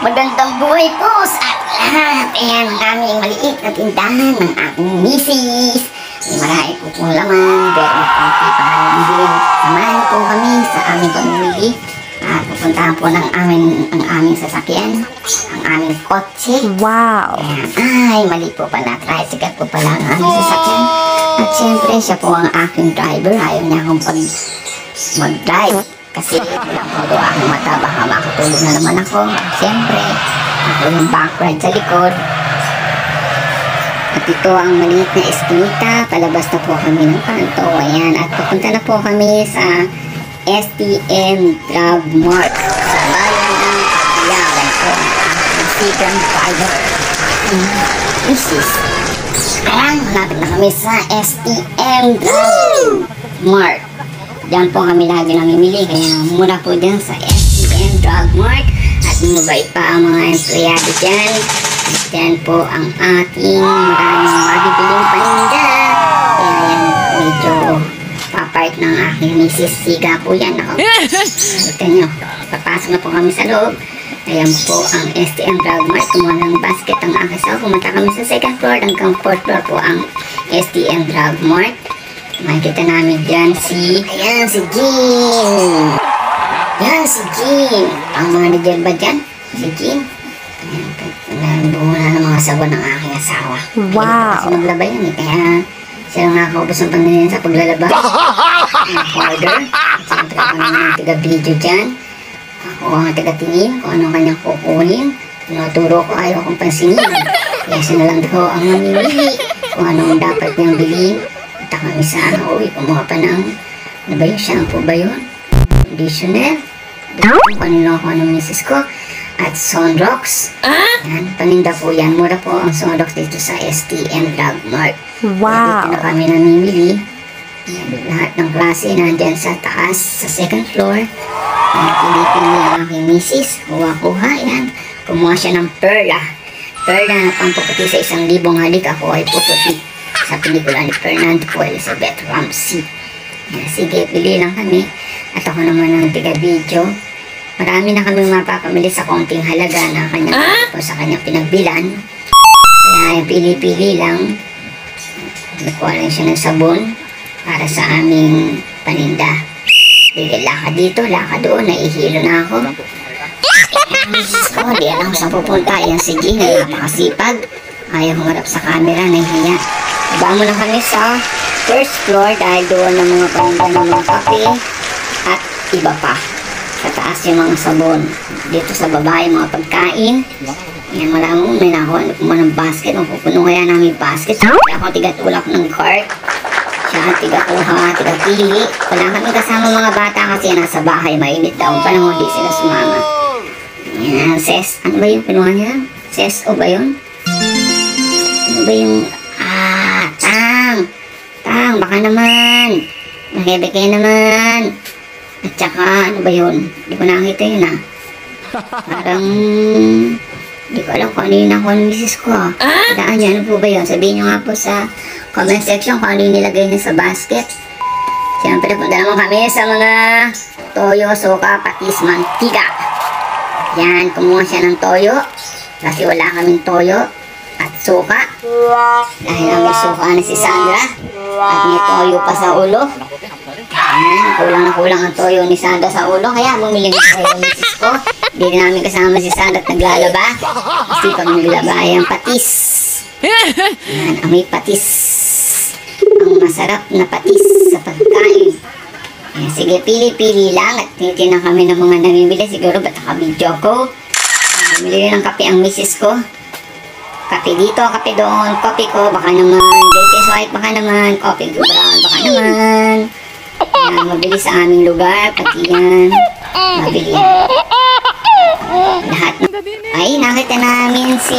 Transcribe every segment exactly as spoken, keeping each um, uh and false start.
Magandang buhay po sa lahat. Ayan ang aming maliit na tindahan ng aking misis. May marami po pong laman, pero konti pa kami bilhin. Samahan po kami sa aming pamimili. At pupuntahan po ng amin, ang aming sasakyan, ang aming kotse. Wow! Ayan. Ay, mali po pala. Tricycle po pala ang aming sasakyan. At syempre, siya po ang aking driver. Ayaw niya akong pag mag-drive. Kasi wala po doon aking mata, baka makatulog na naman ako. Siyempre, ako yung backward sa likod. At ito ang maliit na eskinita. Palabas na po kami ng kanto. Ayan, at pupunta na po kami sa S T M Drug Mart sa bayan ng Paglawan po ang aking sigang father. Misis. Ayan, malapit na kami sa S T M Drug Mart. Diyan po kami lagi namimili, kaya mura po dyan sa S T M Drug Mart. At mabait pa ang mga empleyado dyan. At dyan po ang ating maraming mabibiling paninda. Kaya yan, medyo papart ng aking misis. Siga po yan. Nakita nyo, papasok na po kami sa loob. Ayan po ang S T M Drug Mart. Kumuha ng basket ang aking sa pumunta kami sa second floor. Hanggang fourth floor po ang S T M Drug Mart. Makikita namin dyan si... Ayan, si Jean! Ayan, si Jean! Ang manager ba dyan? Si Jean? Ayan, buo na ng mga sabon ng aking asawa. Wow! Kasi maglaba yan eh, kaya siya lang nakakaubos ng panginin sa paglalaba. Ang order. Siyempre ako naman ang tiga-video dyan. Ako ang tiga-tingin kung anong kanyang kukunin. Tinuturo ko, ayaw akong pansinin. Kaya siya na lang daw ang mamimili kung anong dapat niyang bilhin. Punta kami sa uwi, kumuha pa ng ano ba yun, shampoo ba yun? Conditioner. Kung ano ako ng misis ko. At Sunrocks. Yan, paninda po yan. Mura po ang Sunrocks dito sa S T M Drug Mart. Wow! Dito na kami namimili. Yan, lahat ng klase nandyan sa taas, sa second floor. Pili-pili ang aking misis. Kuha-kuha yan. Kumuha siya ng perla. Perla na pampuputi sa isang libong halik. Ako ay puputi sa pelikula ni Fernando po Elizabeth Ramsey. Yan, sige, pili lang kami. At ako naman ang tiga-video. Marami na kami mapapamili sa konting halaga na kanyang ah? po sa kanyang pinagbilan. Kaya yung pili-pili lang. Nakuha lang siya ng sabon para sa aming paninda. Sige, laka dito, laka doon. Naihilo na ako. Misis ko, di alam kung saan pupunta. Yan si Gina, napakasipag. Ayaw humarap sa camera, nahihiya. Iba mo lang kami sa first floor dahil doon ang mga paninda ng mga kape at iba pa. Sa taas yung mga sabon. Dito sa baba yung mga pagkain. Yan, wala mo, may nakuha mo ng basket. Mapupuno kaya namin yung basket. Kaya ako tigatulak ng cart. Siya tigakuha, tigapili. Wala kami kasama mga bata kasi nasa bahay. Mainit daw. Panahon di sila sumama. Yan, ses. Ano ba yung pinuha niya? Ses o ba yun? Ano ba yung... Ah, tang! Tang, baka naman! Nakibigay naman! At saka, ano ba yun? Hindi ko nakita yun ah. Parang... Hindi ko alam kung ano yun ako ng misis ko ah. Daan niya, ano po ba yun? Sabihin niyo nga po sa comment section kung ano yung nilagay niya sa basket. Siyempre, punta naman kami sa mga toyo, suka, patis, mantika. Yan, kumuha siya ng toyo. Kasi wala kaming toyo at suka. Dahil ang may suka na si Sandra. At may toyo pa sa ulo. Ayan, kulang na kulang ang toyo ni Sandra sa ulo. Kaya bumili ng toyo ng misis ko. Hindi namin kasama si Sandra at naglalaba. Kasi pag naglaba ay ang patis. Ayan, ang may patis. Ang masarap na patis sa pagkain. Ayan, sige, pili-pili lang. At tinitin na kami ng mga namimili. Siguro ba't naka-video ko? Bumili ng kape ang misis ko. Kape dito, kape doon, kopi ko, baka naman, latest white, baka naman, coffee brown, baka naman. Yan, mabili sa aming lugar, pati yan, mabili yan. Lahat na. Ay, nakita namin si,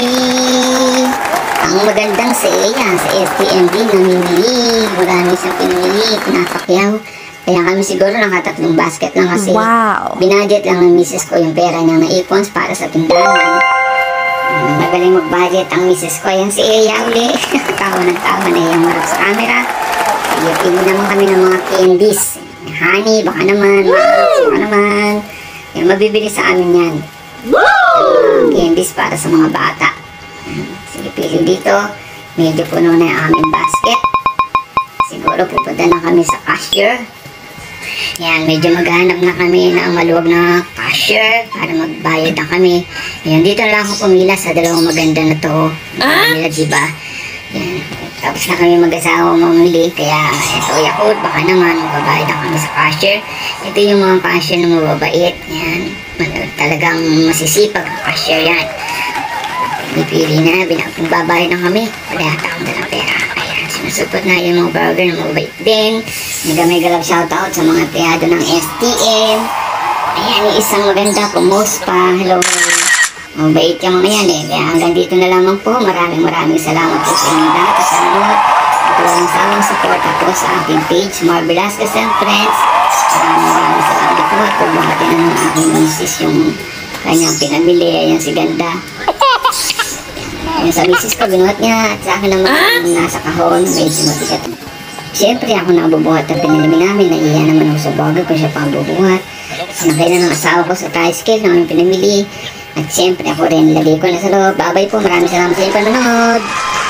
ang magandang si Eya, sa S T M D, namimili, marami siyang pinili, pinapakyaw. Kaya kami siguro nakatatlong basket lang kasi wow. Binudget lang ng misis ko yung pera niya na ipons para sa tindahan. Magaling mag-budget ang misis ko. Yan si Eya uli. Tawa ng tawa na yung marap sa camera. Pili naman kami ng mga candies. Honey, baka naman. Max, baka naman. Yan, mabibili sa amin yan. Uh, candies para sa mga bata. Yan. Sige, pili dito. Medyo puno na yung aming basket. Siguro pupunta na kami sa cashier. Yan, medyo maghanap na kami ng maluwag na cashier para magbayad na kami. Yan, dito na lang ako pumila sa dalawang maganda na to. Ah? Nila, diba? Yan, tapos na kami mag-asawa mamili. Kaya ito, Yakult, baka naman magbabayad na kami sa cashier. Ito yung mga cashier na mababait. Yan, talagang masisipag ang cashier yan. Pipili na, binagbabayad na kami. Wala yata akong dalang pera. Ayan, sinusupot na yung mga burger na mabait din. May galab shoutout sa mga empleyado ng S T M. Ayan, yung isang maganda, pumos pa. Hello. Mabait yung mga yan eh. Kaya hanggang dito na lamang po. Maraming maraming salamat po sa inyong lahat. Sa salamat. At walang sawang support po sa aking page, Mar Velasquez and Friends. Maraming maraming salamat po. At pagbahati na ng aking misis yung kanyang pinamili. Ayan si Ganda. Ayan sa misis ko, binuhat niya. At sa akin naman, yung nasa kahon, medyo mabigat. Siyempre, ako na bubuhat ang pinalimi namin. Naiya naman ako sa bagay kung siya pang bubuhat. Sinakay na ng asawa ko sa tricycle na aming pinamili. At siyempre, ako rin lali ko na sa loob. Babay po, maraming salamat sa inyong panonood.